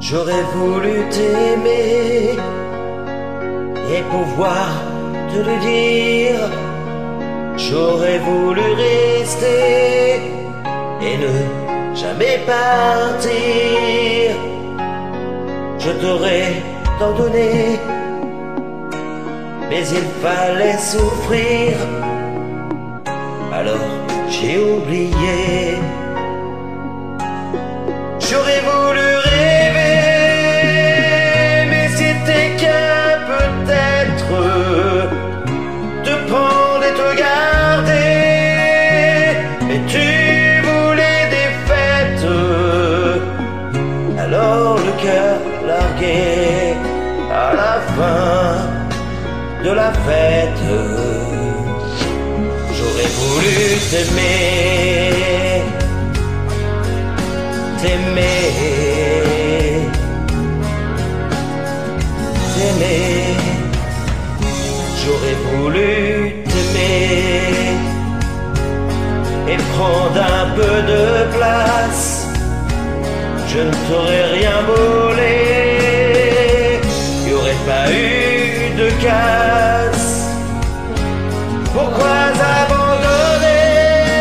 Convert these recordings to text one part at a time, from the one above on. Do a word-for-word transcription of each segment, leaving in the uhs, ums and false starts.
J'aurais voulu t'aimer et pouvoir te le dire. J'aurais voulu rester et ne jamais partir. Je t'aurais tant donné, mais il fallait souffrir. Alors j'ai oublié. J'aurais voulu rêver, mais c'était qu'un peut-être. Te prendre et te garder, et tu voulais des fêtes. Alors le cœur largué à la fin de la fête. J'aurais voulu t'aimer, t'aimer, t'aimer. J'aurais voulu t'aimer et prendre un peu de place. Je ne t'aurais rien volé, y aurait pas eu de casse. Pourquoi abandonner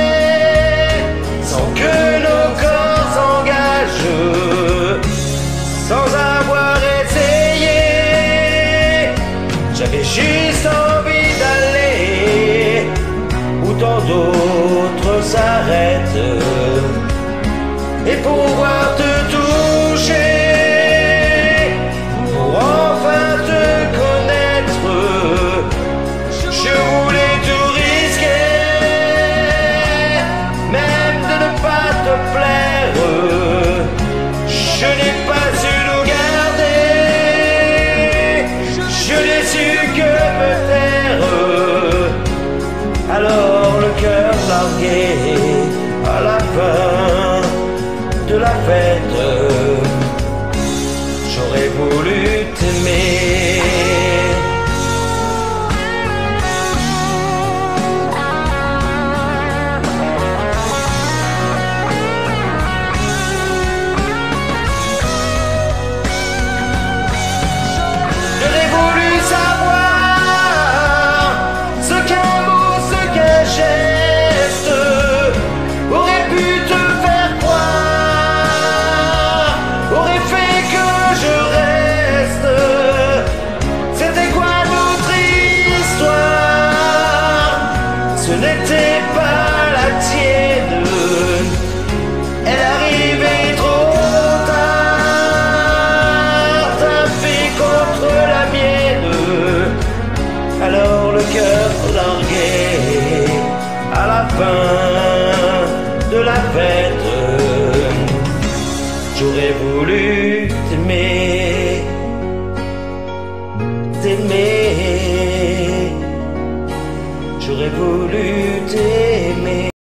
sans que nos corps s'engagent, sans avoir essayé? J'avais juste envie d'aller où tant d'autres s'arrêtent et pouvoir te toucher, pour enfin te connaître. Je voulais tout risquer, même de ne pas te plaire. Je n'ai pas su nous garder, je n'ai su que me taire. Alors le cœur largué à la fin de la fête, j'aurais voulu t'aimer. J'aurais voulu savoir ce qu'un mot, ce qu'un geste aurait pu te faire croire, aurait fait que je reste. C'était quoi notre histoire? Ce n'était pas la tienne, elle arrivait trop tard, tapée contre la mienne. Alors le cœur largué à la fin de la fête, j'aurais voulu t'aimer, t'aimer. J'aurais voulu t'aimer.